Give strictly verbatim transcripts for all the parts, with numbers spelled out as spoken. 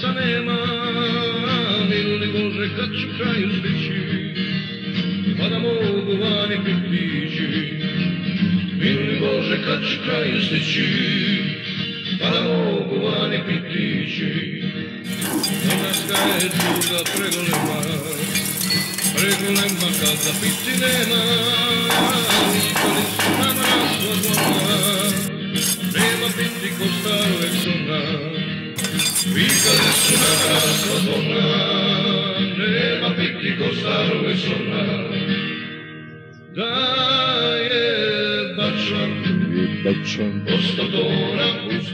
srca nema, miluni Bože kad ću kraju stići, pa da mogu vani pitići. Miluni Bože kad ću kraju stići, pa da mogu vani pitići. Hrvatska je tuga pregolema, pregolema kad za piti nema, vikali su nam rasla zvona, nema piti ko staro Exona. Vikali su nam rasla zvona, nema piti ko staro Exona. Da je bačan, posto tona,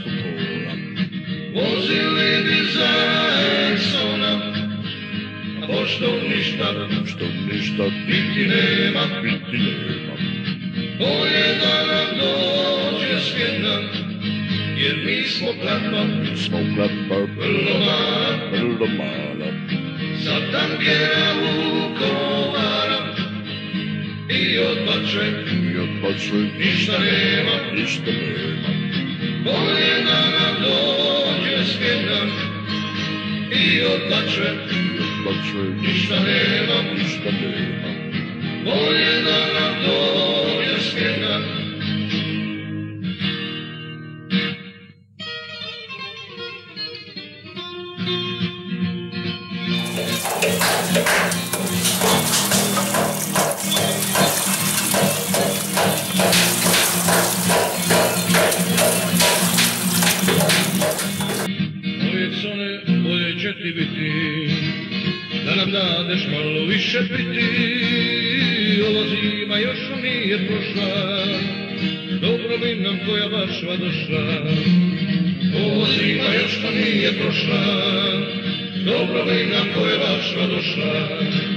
vozili bi za Exona, a pošto ništa, što ništa piti nema, piti nema. Bolje da nam dođe smjena, jer mi smo klatva, mi smo klatva, vrlo mala, vrlo mala. Za tankera Vukovara i odbače, i odbače, ništa nema, ništa nema. Bolje da nam dođe smjena i odbače, i odbače, ništa nema, ništa nema. Bolje da nam dođe smjena. Ti biti, da nam dadeš malo više piti, ova zima još nije prošla, dobro bi nam koja bašva došla. Ova zima još nije prošla, dobro bi nam koja bašva došla.